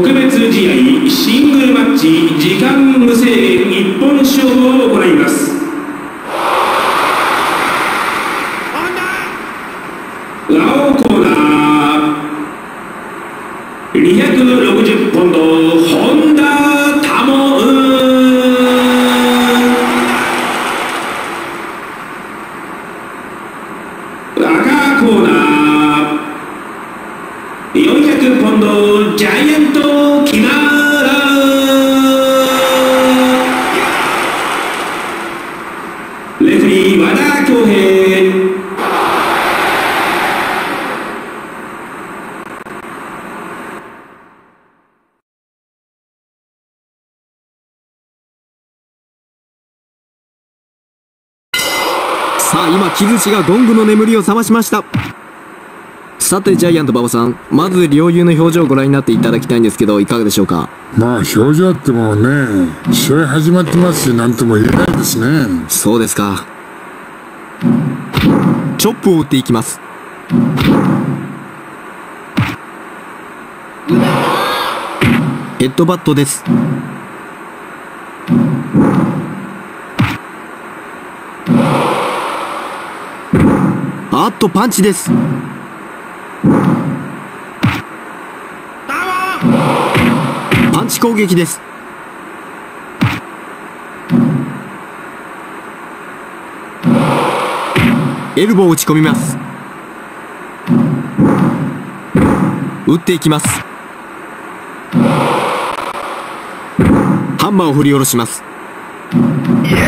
特別試合シングルマッチ時間無制限一本勝負を行います。青コーナー260ポンド本田タモ赤コーナー400ポンドジャイアントキマラレフェリー和田恭平。 さあ今木槌がゴングの眠りを覚ましました。さてジャイアント馬場さん、まず両雄の表情をご覧になっていただきたいんですけど、いかがでしょうか。 まあ表情ってもね、試合始まってますし何とも言えないですね。 そうですか。チョップを打っていきます。ヘッドバットです。あっとパンチです。パンチ攻撃です。エルボーを打ち込みます。打っていきます。ハンマーを振り下ろします。打っていった。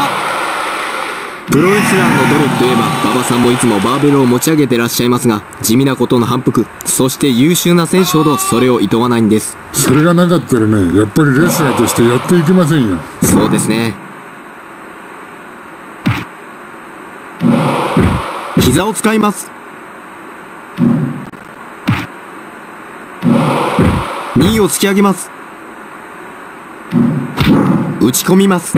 プロレスラーの努力といえば馬場さんもいつもバーベルを持ち上げてらっしゃいますが、地味なことの反復、そして優秀な選手ほどそれを厭わないんです。 それがなかったらね、やっぱりレスラーとしてやっていけませんよ。 そうですね。膝を使います。2位を突き上げます。打ち込みます。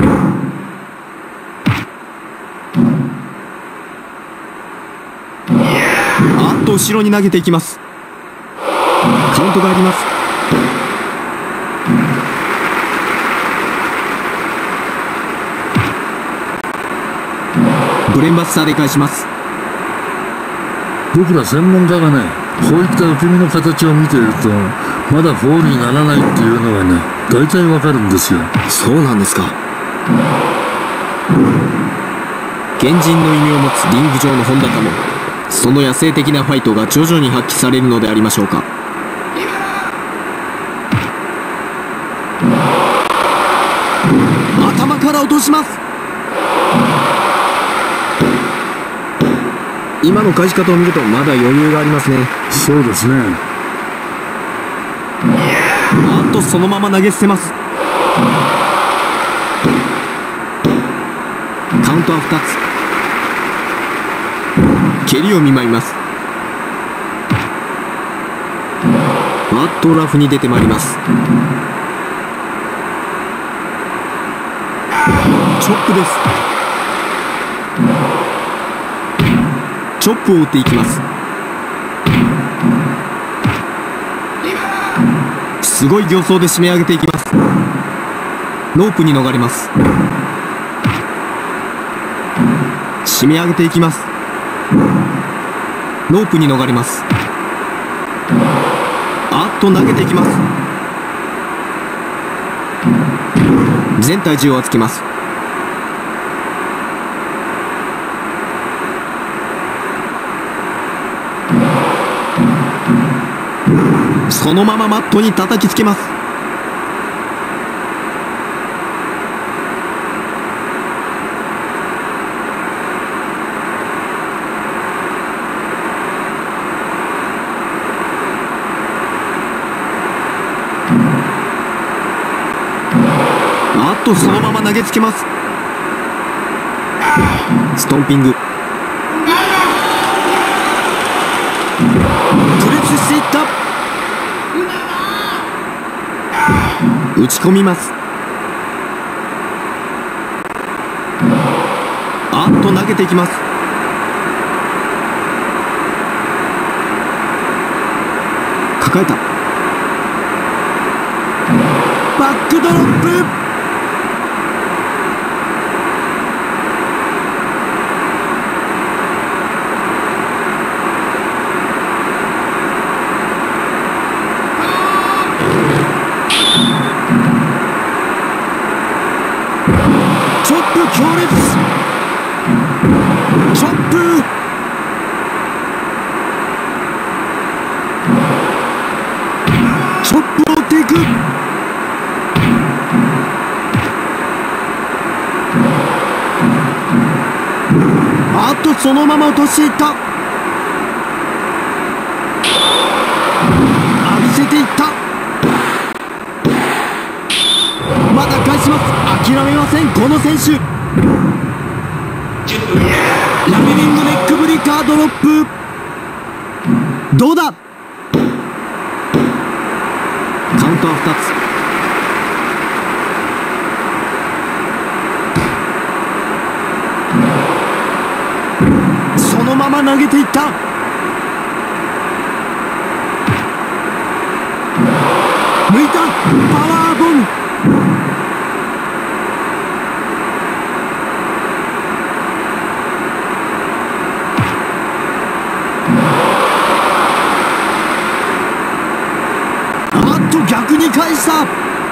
あっと後ろに投げていきます。カウントがあります。ブレンバスターで返します。 僕ら専門家がね、こういった受け身の形を見ているとまだフォールにならないっていうのがね、大体わかるんですよ。 そうなんですか。原人の異名を持つリング上の本田かも、その野生的なファイトが徐々に発揮されるのでありましょうか。頭から落とします。今の返し方を見るとまだ余裕がありますね。 そうですね。 あっとそのまま投げ捨てます。カウントは2つ。蹴りを見舞います。あっとラフに出てまいります。チョップです。チョップを打っていきます。すごい形相で締め上げていきます。ロープに逃れます。締め上げていきます。ロープに逃れます。あっと投げていきます。全体重をつけます。そのままマットに叩きつけます。あっとそのまま投げつけます。ストンピング。プレスしていった。打ち込みます。あっと投げていきます。抱えた。 ックドロップ。チョップ強烈。チョップ。チョップを打っていく。あっとそのまま落としていった。浴びせていった。まだ返します。諦めませんこの選手。ラビリングネックブリカードロップ。どうだ。カウントは2つ。そのまま投げていった。抜いた。パワーボム。逆に返した。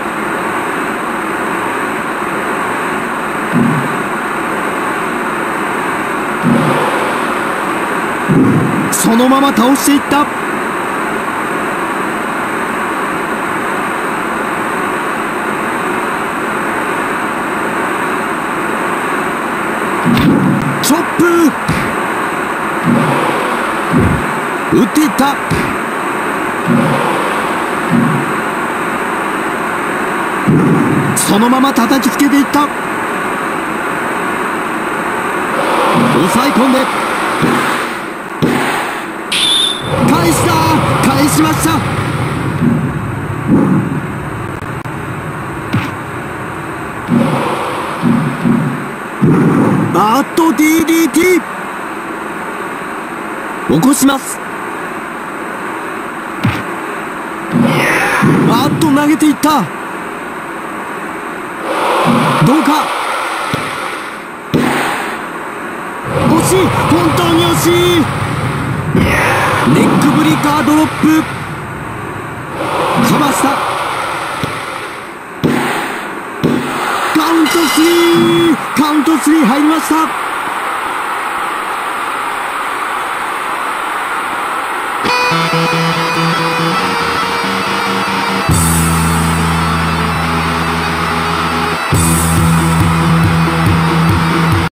そのまま倒していった。チョップ打っていった。そのまま叩きつけていった。抑え込んで返した。返しました。あっと DDT 起こします。あっと投げていった。どうか。惜しい。本当に惜しい。ネックブリカードロップ。かわした。カウント3。カウント3入りました。